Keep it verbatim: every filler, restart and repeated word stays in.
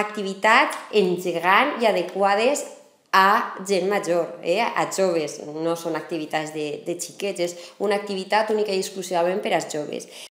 activitats engegant i adequades a gent major, eh? A joves, no són activitats de, de xiquets, és una activitat única i exclusivament per als joves.